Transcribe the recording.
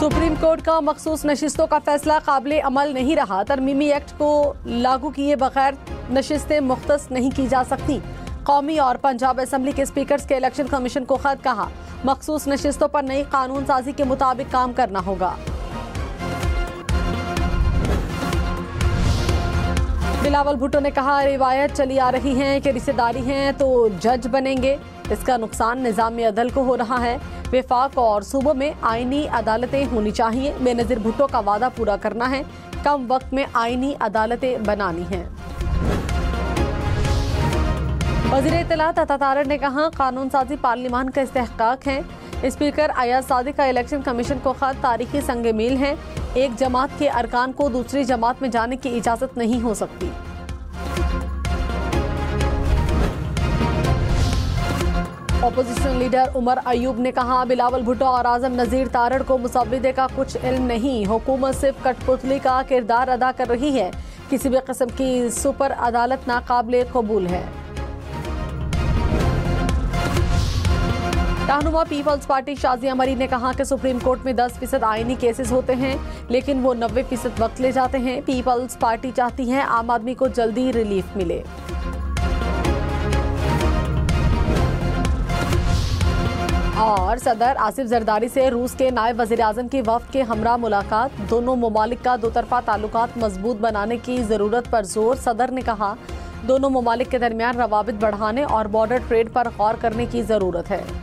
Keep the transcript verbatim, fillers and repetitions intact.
Supreme court का मखसूस नशिस्तों का फैसला काबिले अमल नहीं रहा। तरमीमी एक्ट को लागू किए बगैर नशिस्तें मुख्तस नहीं की जा सकती। कौमी और पंजाब असम्बली के स्पीकर्स के इलेक्शन कमीशन को खत, कहा मखसूस नशिस्तों पर नई कानून साजी के मुताबिक काम करना होगा। बिलावल भुट्टो ने कहा, रिवायत चली आ रही है कि रिश्तेदारी हैं तो जज बनेंगे, इसका नुकसान निज़ाम अदल को हो रहा है। वफाक और सूबों में आईनी अदालतें होनी चाहिए। बेनज़ीर भुट्टो का वादा पूरा करना है, कम वक्त में आईनी अदालतें बनानी हैं। वज़ीर इत्तलात अता तारड़ ने कहा, कानून साजी पार्लियामान का इस्तेहकाक है। स्पीकर अयाज सादिक का इलेक्शन कमीशन को खत तारीखी संग मील है। एक जमात के अरकान को दूसरी जमात में जाने की इजाजत नहीं हो सकती। अपोजिशन लीडर उमर अयूब ने कहा, बिलावल भुट्टो और आजम नज़ीर तारड़ को मुसव्विदे का कुछ इल्म नहीं। हुकूमत सिर्फ कठपुतली का किरदार अदा कर रही है। किसी भी किस्म की सुपर अदालत नाकाबिले कबूल है। रहनुमा पीपल्स पार्टी शाजिया मरी ने कहा कि सुप्रीम कोर्ट में दस फीसद आईनी केसेस होते हैं, लेकिन वो नब्बे फीसद वक्त ले जाते हैं। पीपल्स पार्टी चाहती है आम आदमी को जल्दी रिलीफ मिले। और सदर आसिफ जरदारी से रूस के नायब वज़ीर आज़म की वफ़द के हमरा मुलाकात। दोनों ममालिक का दो तरफा ताल्लुकात मजबूत बनाने की ज़रूरत पर जोर। सदर ने कहा, दोनों ममालिक के दरमियान रवाबित बढ़ाने और बॉर्डर ट्रेड पर गौर करने की ज़रूरत है।